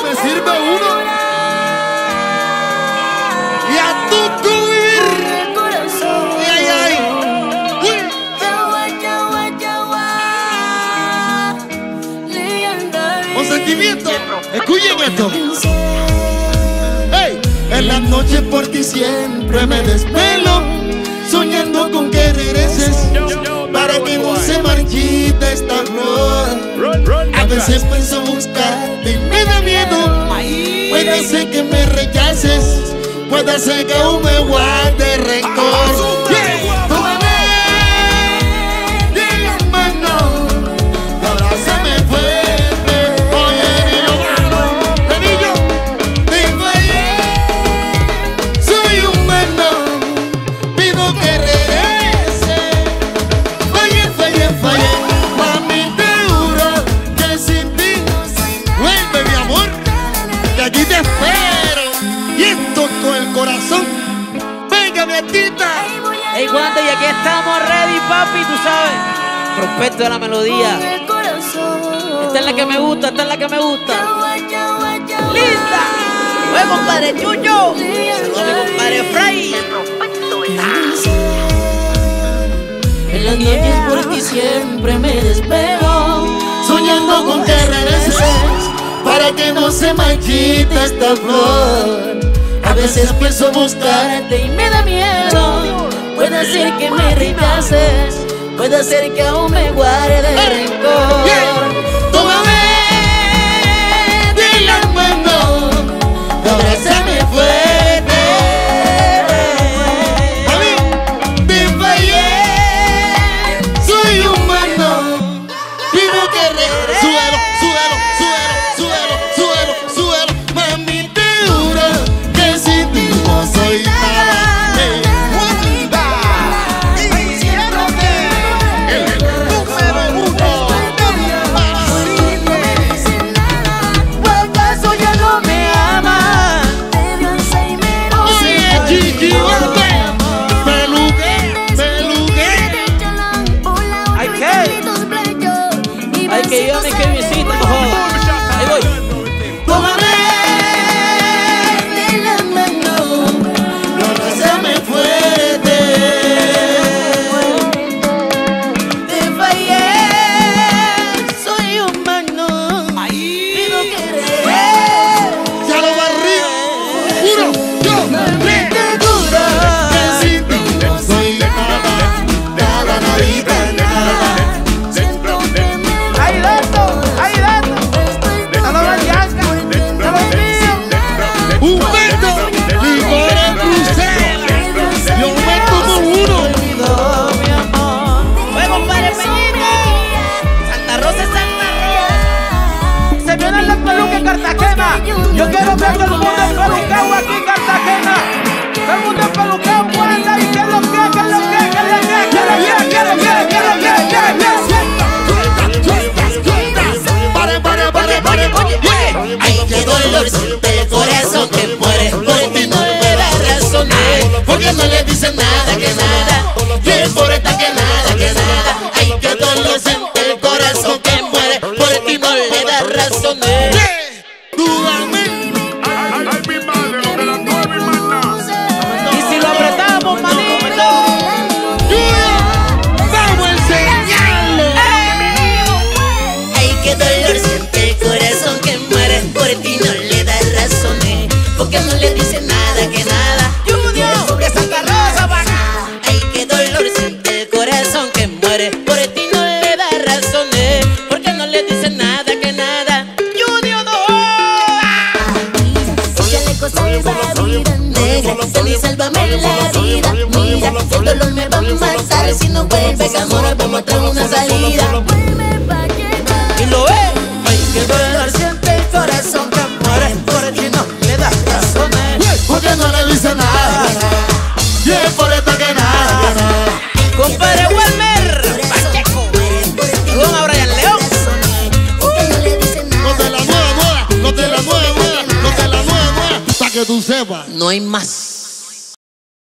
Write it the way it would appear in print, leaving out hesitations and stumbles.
me sirve uno. Y a tu vivir. Ay, ay. Con sentimiento. Escuchen esto. Hey. En las noches por ti siempre me desvelo, soñando con que regreses, para que no se marchite esta flor. A veces pienso buscarte y me da miedo. Puede ser que me rechaces, puede ser que aún me guarde rencor. Tómame de las manos, abrázame fuerte. Oye, Benillo, te fallé, soy humano, pido que regrese. Fallé, mami, te juro que sin ti vuelve mi amor, que aquí te espero. Y esto con el corazón. Venga, mi tita. Ey, Wanda, y aquí estamos ready, papi, tú sabes. Prospecto de la melodía. Esta es la que me gusta, esta es la que me gusta. ¡Lista! ¡Oye, compadre Chucho! ¡Saludos a mi compadre Fray! En las noches por ti siempre me desvelo, Soñando con que regreses, para que no se marchite esta flor. a veces pienso buscarte y me da miedo. Puede ser que me rechaces, puede ser que aún me guarde rencor. Tómame de las manos, abrázame fuerte. Mami, te fallé, soy humano, pido que regrese. Suelo, mami, te juro que sin ti no soy nada. Que yo me quedé visita, no jodas. Ahí voy. Tómame de la mano, abrázame fuerte. Te fallé, soy humano, pido que regreses. Ya lo barrí, juro, yo te juro que sin ti no soy nada, nadita, nada. Humberto, Ligor en Bruselas. Yo me como uno. Mi amor. Oye, compadre Peñita. Santa Rosa es Santa Rosa. Se vienen las pelucas en Cartagena. Yo quiero ver todo el mundo empelucado aquí en Cartagena. Todo el mundo empelucado por ahí. ¿Qué es lo que? Ay, qué dolor siente el corazón que muere, por ti no le da razones, porque no le dice nada que nada, que importa que nada. Ay, qué dolor siente el corazón que muere, por ti no le da razones. Y si lo apretamos, manito. Vamos a enseñarle. Ay, qué dolor siente el corazón que muere, por ti no le da razones, porque no le dice nada que nada. Junior de Santa Rosa, vaca. Ay, qué dolor siente el corazón que muere, por ti no le da razones, porque no le dice nada que nada. Junior no. Échale cosas a esa vida negra, ven y sálvame la vida. Mira, el dolor me va a matar, si no vuelves amor vamos a traer una salida. Y lo es. Ay, qué dolor siente el corazón que muere, por ti no le da razones, Porque no le dice nada, y es por esto que nada. Compadre Walmer Pacheco. Saludos a Brian León. No te la mueva, pa' que tú sepas. no hay más.